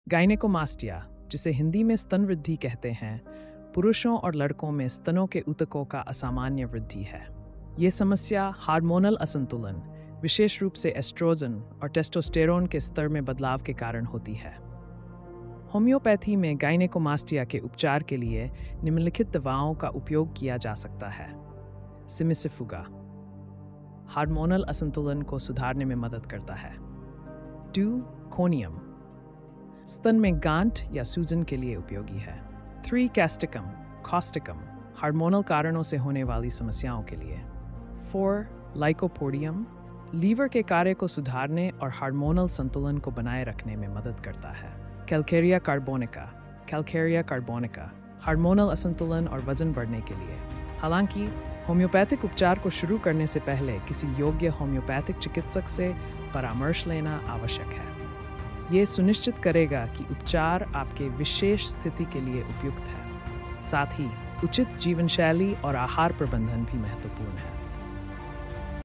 गायनेकोमास्टिया, जिसे हिंदी में स्तन वृद्धि कहते हैं, पुरुषों और लड़कों में स्तनों के ऊतकों का असामान्य वृद्धि है। ये समस्या हार्मोनल असंतुलन, विशेष रूप से एस्ट्रोजन और टेस्टोस्टेरोन के स्तर में बदलाव के कारण होती है। होम्योपैथी में गायनेकोमास्टिया के उपचार के लिए निम्नलिखित दवाओं का उपयोग किया जा सकता है। सिमिसिफुगा हार्मोनल असंतुलन को सुधारने में मदद करता है। ड्यूकोनियम स्तन में गांठ या सूजन के लिए उपयोगी है। 3 कैस्टिकम कॉस्टिकम हार्मोनल कारणों से होने वाली समस्याओं के लिए। 4 लाइकोपोडियम लीवर के कार्य को सुधारने और हार्मोनल संतुलन को बनाए रखने में मदद करता है। कैलकेरिया कार्बोनिका हार्मोनल असंतुलन और वजन बढ़ने के लिए। हालांकि होम्योपैथिक उपचार को शुरू करने से पहले किसी योग्य होम्योपैथिक चिकित्सक से परामर्श लेना आवश्यक है। ये सुनिश्चित करेगा कि उपचार आपके विशेष स्थिति के लिए उपयुक्त है। साथ ही उचित जीवन शैली और आहार प्रबंधन भी महत्वपूर्ण है।